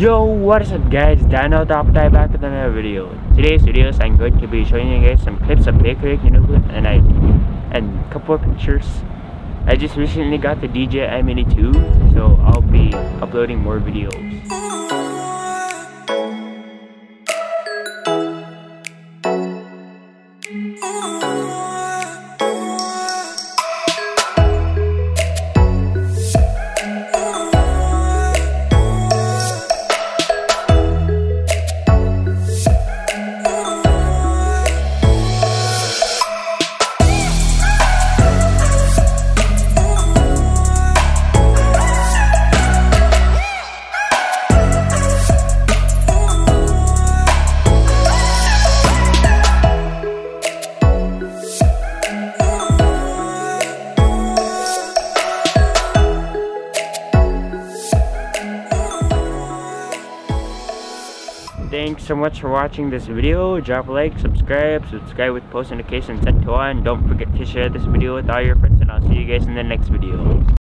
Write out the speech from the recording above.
Yo, what is up guys, Dano Top Tie back with another video. Today's videos I'm going to be showing you guys some clips of Baker Lake Nunavut and a couple of pictures. I just recently got the DJI Mini 2, so I'll be uploading more videos. Thanks so much for watching this video. Drop a like, subscribe with post notifications set to on. Don't forget to share this video with all your friends, and I'll see you guys in the next video.